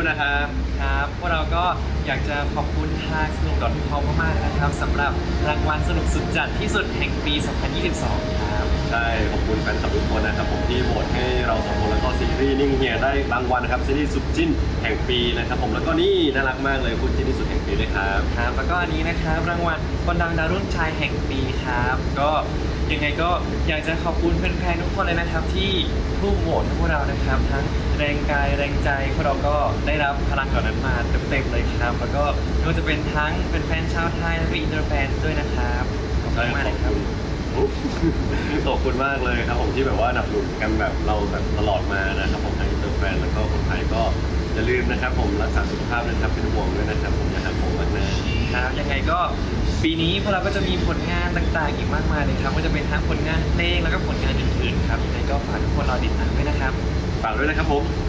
นะครับครับพวกเราก็อยากจะขอบคุณทางสนุกดอทคอมมากๆนะครับสำหรับรางวัลสนุกสุดจัดที่สุดแห่งปี 2022 ครับใช่ขอบคุณแฟนคลับทุกคนนะครับผมที่โหวตให้เราสองคนแล้วก็ซีรีส์นิ่งเฮียได้รางวัลนะครับซีรีส์สุดจิ้นแห่งปีนะครับผมแล้วก็นี่น่ารักมากเลยคุณจิ้นที่สุดแห่งปีด้วยครับครับแล้วก็อันนี้นะครับรางวัลคนดังดาวรุ่งชายแห่งปีครับก็ยังไงก็อยากจะขอบคุณแฟนๆทุกคนเลยนะครับที่ร่วมโหวตให้พวกเรานะครับทั้งแรงกายแรงใจพวกเราก็ได้รับพลังเหล่านั้นมาเต็มๆเลยครับแล้วก็ไม่ว่าจะเป็นทั้งเป็นแฟนชาวไทยและก็อินเตอร์แฟนด้วยนะครับขอบคุณมากเลยครับขอบคุณมากเลยครับผมที่แบบว่าหนับหนุนกันแบบเราแบบตลอดมานะครับผมทั้งอินเตอร์แฟนแล้วก็คนไทยก็อย่าลืมนะครับผมรักษาสุขภาพนะครับเป็นห่วงด้วยนะครับผมนะครับผมมากนะครับยังไงก็ปีนี้พวกเราก็จะมีผลงานต่างๆอีกมากมายเลยครับก็จะเป็นทั้งผลงานเพลงแล้วก็ผลงานอื่นๆครับยังไงก็ฝากทุกคนรอติดตามด้วยนะครับฝากด้วยนะครับผม